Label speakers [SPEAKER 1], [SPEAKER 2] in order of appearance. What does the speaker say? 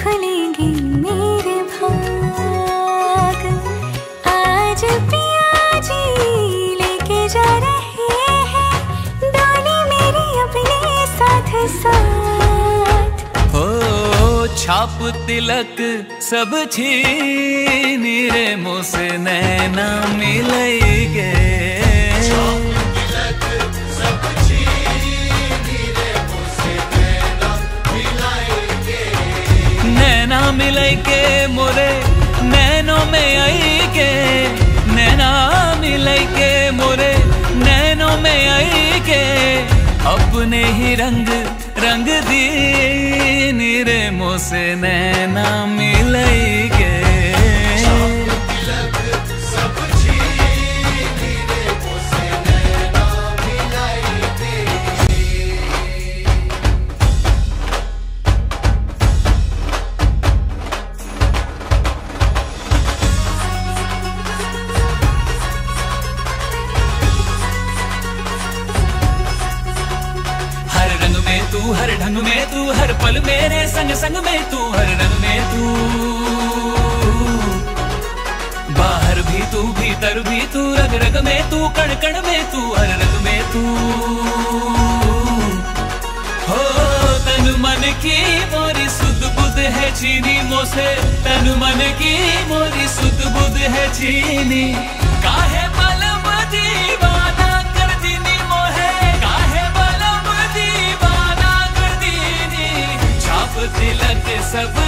[SPEAKER 1] खुलेंगे मेरे भाग। आज पिया जी लेके जा रहे हैं डोली मेरी अपने साथ साथ।
[SPEAKER 2] हो छाप तिलक सब छीन रे मुँह से नैना मिलेंगे। नैना मिलेंगे मोरे नैनों में आएंगे। नैना मिलेंगे मोरे नैनों में आएंगे। अपने ही रंग रंग दीन रे मुँह से नैना मिलेंगे। तू हर ढंग में तू हर पल मेरे संग संग में तू हर रंग में तू। बाहर भी तू भीतर भी तू रग रग में तू कण कण में तू हर रंग में तू। हो तन मन की मोरी सुध बुध है चीनी मोसे। तन मन की मोरी सुध बुध है चीनी। काहे बलम दीवाना कर दीनी मोहे। काहे बलम दीवाना तिलक सब